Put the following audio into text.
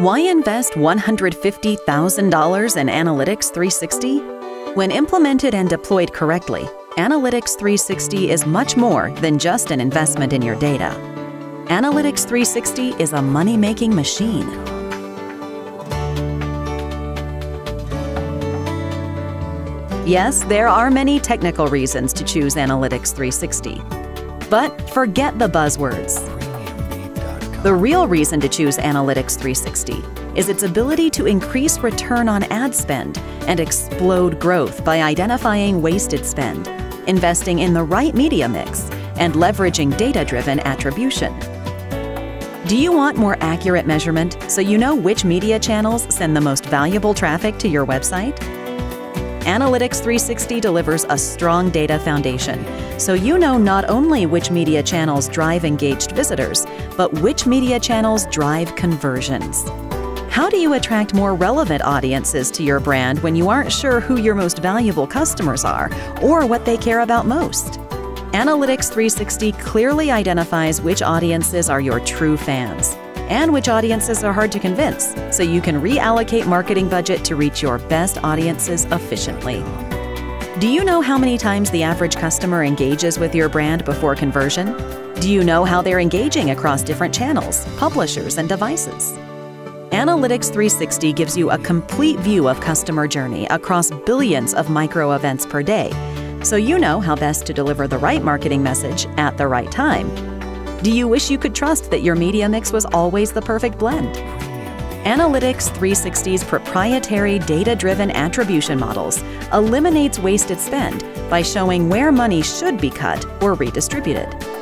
Why invest $150,000 in Analytics 360? When implemented and deployed correctly, Analytics 360 is much more than just an investment in your data. Analytics 360 is a money-making machine. Yes, there are many technical reasons to choose Analytics 360. But forget the buzzwords. The real reason to choose Analytics 360 is its ability to increase return on ad spend and explode growth by identifying wasted spend, investing in the right media mix, and leveraging data-driven attribution. Do you want more accurate measurement so you know which media channels send the most valuable traffic to your website? Analytics 360 delivers a strong data foundation, so you know not only which media channels drive engaged visitors, but which media channels drive conversions. How do you attract more relevant audiences to your brand when you aren't sure who your most valuable customers are or what they care about most? Analytics 360 clearly identifies which audiences are your true fans and which audiences are hard to convince, so you can reallocate marketing budget to reach your best audiences efficiently. Do you know how many times the average customer engages with your brand before conversion? Do you know how they're engaging across different channels, publishers, and devices? Analytics 360 gives you a complete view of customer journey across billions of micro events per day, so you know how best to deliver the right marketing message at the right time. Do you wish you could trust that your media mix was always the perfect blend? Analytics 360's proprietary data-driven attribution models eliminates wasted spend by showing where money should be cut or redistributed.